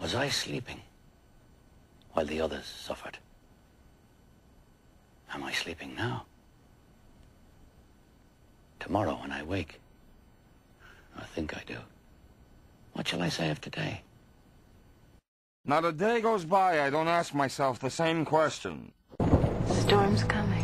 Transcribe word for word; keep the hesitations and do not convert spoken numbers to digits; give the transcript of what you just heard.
Was I sleeping while the others suffered? Am I sleeping now? Tomorrow when I wake, I think I do. What shall I say of today? Not a day goes by I don't ask myself the same question. Storm's coming.